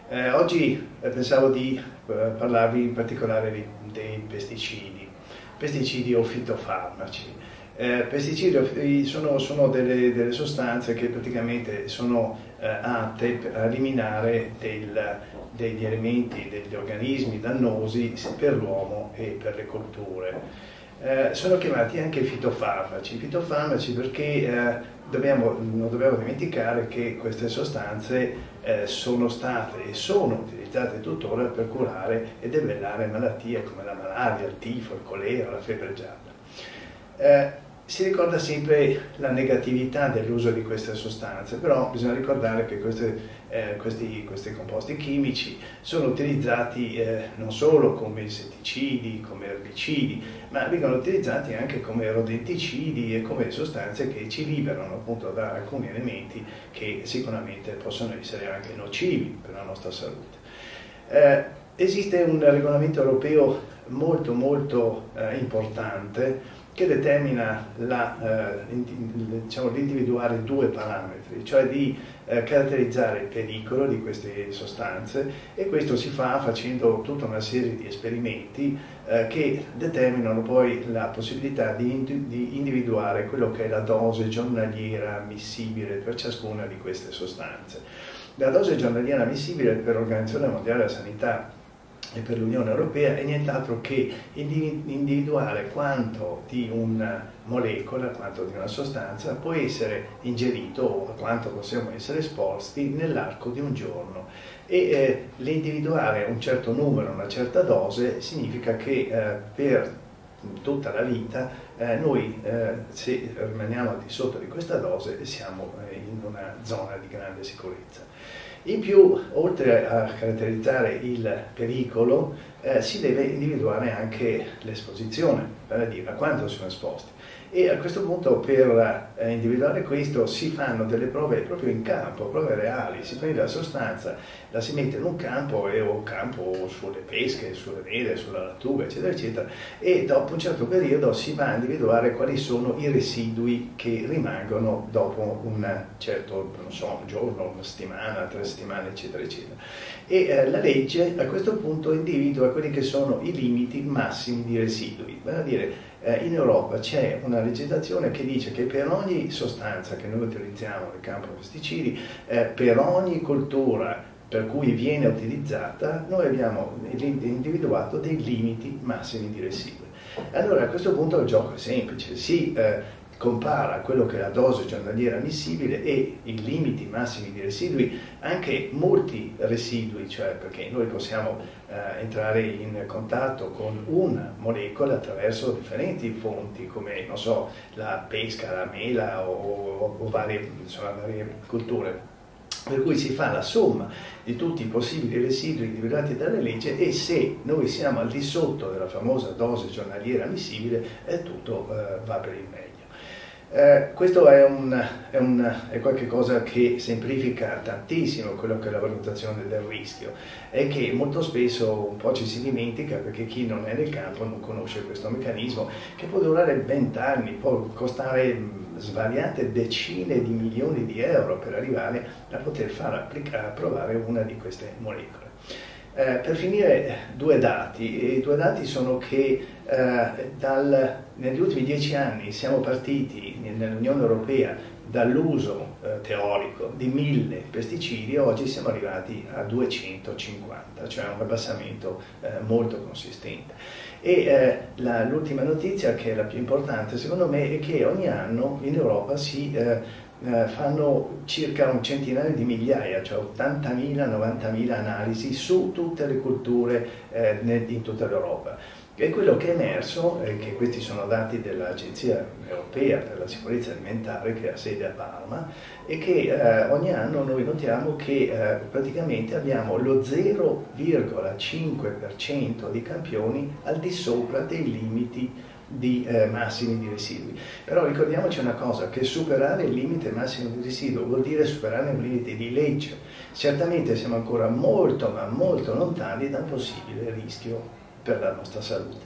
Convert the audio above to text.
Oggi pensavo di parlarvi in particolare dei pesticidi o fitofarmaci. Pesticidi sono delle sostanze che praticamente sono atte a eliminare degli elementi, degli organismi dannosi per l'uomo e per le colture. Sono chiamati anche fitofarmaci perché non dobbiamo dimenticare che queste sostanze sono state e sono utilizzate tuttora per curare e debellare malattie come la malaria, il tifo, il colera, la febbre gialla. Si ricorda sempre la negatività dell'uso di queste sostanze, però bisogna ricordare che questi composti chimici sono utilizzati non solo come insetticidi, come erbicidi, ma vengono utilizzati anche come rodenticidi e come sostanze che ci liberano appunto da alcuni elementi che sicuramente possono essere anche nocivi per la nostra salute. Esiste un regolamento europeo molto importante che determina l'individuare due parametri, cioè di caratterizzare il pericolo di queste sostanze, e questo si fa facendo tutta una serie di esperimenti che determinano poi la possibilità di individuare quello che è la dose giornaliera ammissibile per ciascuna di queste sostanze. La dose giornaliera ammissibile per l'Organizzazione Mondiale della Sanità e per l'Unione Europea è nient'altro che individuare quanto di una molecola, quanto di una sostanza può essere ingerito o a quanto possiamo essere esposti nell'arco di un giorno. E l'individuare un certo numero, una certa dose, significa che per tutta la vita noi se rimaniamo al di sotto di questa dose siamo in una zona di grande sicurezza. In più, oltre a caratterizzare il pericolo, si deve individuare anche l'esposizione, vale a dire a quanto sono esposti. E a questo punto, per individuare questo, si fanno delle prove proprio in campo, prove reali. Si prende la sostanza, la si mette in un campo, o campo sulle pesche, sulle vele, sulla lattuga, eccetera, eccetera, e dopo un certo periodo si va a individuare quali sono i residui che rimangono dopo un certo, non so, un giorno, una settimana, 3 settimane, eccetera, eccetera. E la legge a questo punto individua quelli che sono i limiti massimi di residui, vale a dire in Europa c'è una legislazione che dice che per ogni sostanza che noi utilizziamo nel campo dei pesticidi, per ogni coltura per cui viene utilizzata, noi abbiamo individuato dei limiti massimi di residui. Allora a questo punto il gioco è semplice, si compara quello che è la dose giornaliera ammissibile e i limiti massimi di residui, anche molti residui, cioè perché noi possiamo entrare in contatto con una molecola attraverso differenti fonti come, non so, la pesca, la mela o varie culture. Per cui si fa la somma di tutti i possibili residui individuati dalla legge e se noi siamo al di sotto della famosa dose giornaliera ammissibile, tutto va per il meglio. Questo è qualcosa che semplifica tantissimo quello che è la valutazione del rischio e che molto spesso un po' ci si dimentica perché chi non è nel campo non conosce questo meccanismo che può durare 20 anni, può costare svariate decine di milioni di euro per arrivare a poter far approvare una di queste molecole. Per finire, due dati. I due dati sono che negli ultimi 10 anni siamo partiti nell'Unione Europea dall'uso teorico di 1000 pesticidi, oggi siamo arrivati a 250, cioè un abbassamento molto consistente. E l'ultima notizia, che è la più importante secondo me, è che ogni anno in Europa si fanno circa un centinaio di migliaia, cioè 80.000, 90.000 analisi su tutte le culture in tutta l'Europa. E quello che è emerso, che questi sono dati dell'Agenzia Europea per la Sicurezza Alimentare che ha sede a Parma, è che ogni anno noi notiamo che praticamente abbiamo lo 0,5% di campioni al di sopra dei limiti massimi di residui. Però ricordiamoci una cosa, che superare il limite massimo di residuo vuol dire superare un limite di legge. Certamente siamo ancora molto ma molto lontani da un possibile rischio per la nostra salute.